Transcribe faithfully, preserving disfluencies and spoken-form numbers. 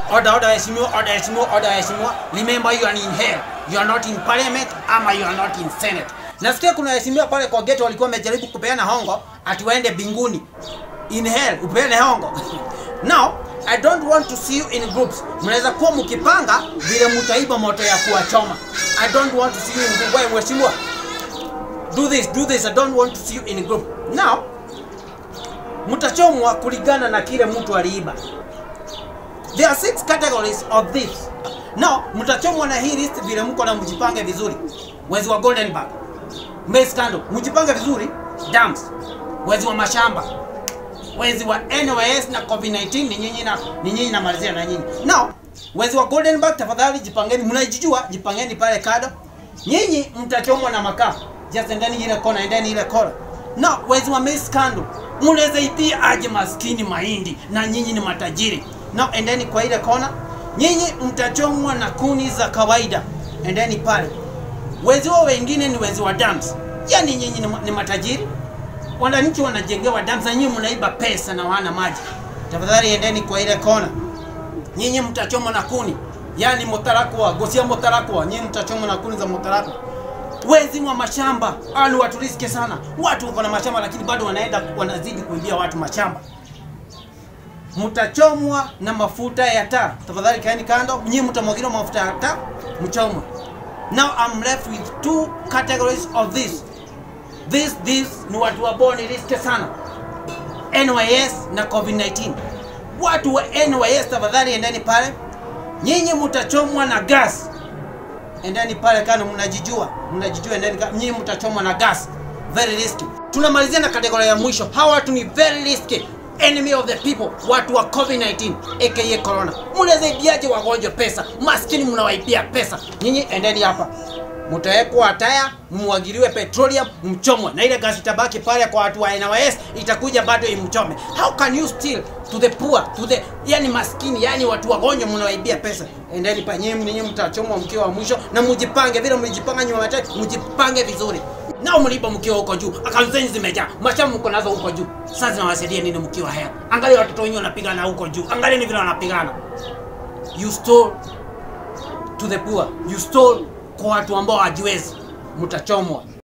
Order, order, heshimiwa, order, heshimiwa, order, heshimiwa. Remember you are in hell. You are not in parliament ama you are not in senate. Nasikia kuna heshimiwa pale kwa gate walikuwa wamejaribu kupeana hongo ati waende binguni. In hell, upeane hongo. Now, I don't want to see you in groups. Mnaweza kuwa mkipanga vile mtaiba moto ya kuwachoma. I don't want to see you in groups. Wewe mheshimiwa, do this, do this. I don't want to see you in a group. Now, mtachomwa kulingana na kile mtu aliiba. There are six categories of thieves. Now, mtachomwa na hii list vile mko na mjipange vizuri. Wezi wa Goldenberg, Maize Scandal, mjipange vizuri. Dams, wezi wa mashamba, wezi wa N Y S na COVID nineteen, ni nyinyi na ni nyinyi na malizia na nyinyi. Now, wezi wa Goldenberg, tafadhali jipangeni, mnajijua, jipangeni pale kado. Nyinyi mtachomwa na makaa. Just endeni ile kona, endeni ile kona. Now, wezi wa Maize Scandal, mnaweza ipia aje maskini mahindi na nyinyi ni matajiri. Now, endeni kwa ile kona. Nyinyi mtachomwa na kuni za kawaida. Endeni pale. Wezi wao wengine ni wezi wa dams. Yaani nyinyi ni, ni matajiri. Wananchi wanajengewa dams na nyinyi mnaiba pesa na wana maji. Tafadhali endeni kwa ile kona. Nyinyi mtachomwa na kuni. Yaani motarakwa, gosia motarakwa. Nyinyi mtachomwa na kuni za motarakwa. Wezi wa mashamba, ali watu riske sana. Watu wako na mashamba lakini bado wanaenda wanazidi kuibia watu mashamba. Mtachomwa na mafuta ya taa. Tafadhali kaeni kando. Nyinyi mtamwagiwa mafuta ya taa, mchomwe. Now I'm left with two categories of this. This this ni watu wa boni riske sana. N Y S na COVID nineteen. Watu wa N Y S tafadhali endeni pale. Nyinyi mtachomwa na gas. Endeni pale kando, mnajijua. Mnajijua endeni. Nyinyi mtachomwa na gas. Very risky. Tunamalizia na kategoria ya mwisho. Hawa watu ni very risky. Enemy of the people, watu wa COVID nineteen aka corona. Mnaweza ibiaje wagonjwa pesa? Maskini mnawaibia pesa. Nyinyi endeni hapa. Mtawekwa taya, mwagiliwe petroleum, mchomwe. Na ile gasi tabaki pale kwa watu wa N Y S itakuja bado imchome. How can you steal to the poor, to the yani maskini, yani watu wagonjwa mnawaibia pesa? Endeni pa nyinyi, nyinyi mtachomwa mkiwa wa mwisho na mjipanga vile mlijipanga nyuma matatu, mjipange vizuri. Na mlipa mkiwa huko juu, akaunti zenu zimejaa, mashamba mko nazo huko juu. Sasa zinawasaidia nini mkiwa haya? Angalia watoto wenyewe wanapigana huko juu. Angalia ni vile wanapigana. You stole to the poor. You stole kwa watu ambao hawajiwezi. Mtachomwa.